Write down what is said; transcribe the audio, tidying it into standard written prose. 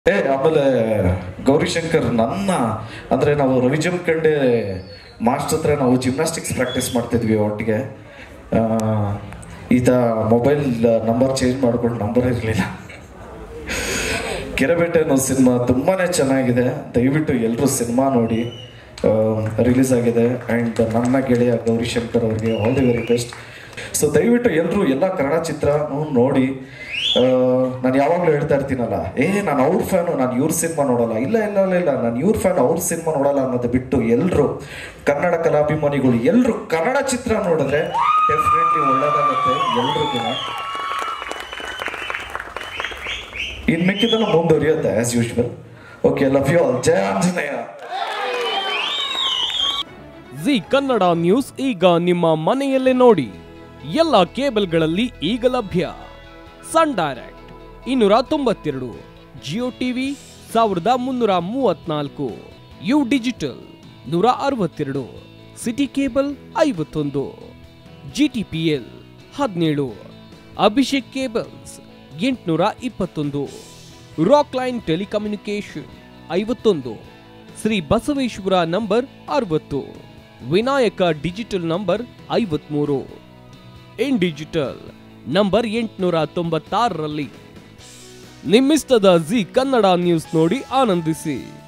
ಆಮೇಲೆ ಗೌರಿಶಂಕರ್ ನನ್ನ ಅಂದ್ರೆ ನಾವು ರವಿಜಮ್ ಕಂಡೆ ಮಾಸ್ಟರ್ ಹತ್ರ ನಾವು ಜಿಮ್ನಾಸ್ಟಿಕ್ಸ್ ಪ್ರಾಕ್ಟೀಸ್ ಮಾಡ್ತಿದ್ವಿ ಒಟ್ಟಿಗೆ. ಈತ ಮೊಬೈಲ್ ನಂಬರ್ ಚೇಂಜ್ ಮಾಡ್ಕೊಂಡು ನಂಬರ್ ಇರಲಿಲ್ಲ. ಕೆರೆಬೇಟೆ ಅನ್ನೋ ಸಿನಿಮಾ ತುಂಬಾನೇ ಚೆನ್ನಾಗಿದೆ, ದಯವಿಟ್ಟು ಎಲ್ಲರೂ ಸಿನಿಮಾ ನೋಡಿ. ರಿಲೀಸ್ ಆಗಿದೆ ಆ್ಯಂಡ್ ನನ್ನ ಗೆಳೆಯ ಗೌರಿಶಂಕರ್ ಅವ್ರಿಗೆ all the very best. So ದಯವಿಟ್ಟು ಎಲ್ಲರೂ ಎಲ್ಲ ಕನ್ನಡ ಚಿತ್ರ ನೋಡಿ. ನಾನು ಯಾವಾಗಲೂ ಹೇಳ್ತಾ ಇರ್ತೀನಲ್ಲ, ನಾನು ಅವ್ರ ಫ್ಯಾನು, ನಾನು ಇವ್ರ ಸಿನಿಮಾ ನೋಡಲ್ಲ, ಇಲ್ಲ ಇಲ್ಲ ಇಲ್ಲ ಇಲ್ಲ ನಾನು ಇವ್ರ ಫ್ಯಾನ್ ಅವ್ರ ಸಿನಿಮಾ ನೋಡಲ್ಲ ಅನ್ನೋದು ಬಿಟ್ಟು ಎಲ್ಲರೂ ಕನ್ನಡ ಕಲಾಭಿಮಾನಿಗಳು ಎಲ್ಲರೂ ಕನ್ನಡ ಚಿತ್ರ ನೋಡಿದ್ರೆ ಡೆಫಿನೆಟ್ಲಿ ಒಳ್ಳೇದಾಗುತ್ತೆ ಎಲ್ರಿಗೂ. ಇನ್ ಮಿಕ್ಕಿದೆಲ್ಲ ಮುಂದುವರಿಯುತ್ತೆ as usual. Okay, love you all. ಜಯ ಆಂಜನೇಯ. ಜಿ ಕನ್ನಡ ನ್ಯೂಸ್ ಈಗ ನಿಮ್ಮ ಮನೆಯಲ್ಲೇ ನೋಡಿ. ಎಲ್ಲ ಕೇಬಲ್ಗಳಲ್ಲಿ ಈಗ ಲಭ್ಯ. Sun Direct 292, Jio TV 1334, U digital 162, city cable 51, GTPL 17, Abhishek cables 821, rock line telecommunication 51, Shri Basaveshwara number 60, Vinayaka digital number 53, in digital number 896ರಲ್ಲಿ ನಿಮ್ಮಿಸ್ತದ ಜಿ ಕನ್ನಡ ನ್ಯೂಸ್ ನೋಡಿ ಆನಂದಿಸಿ.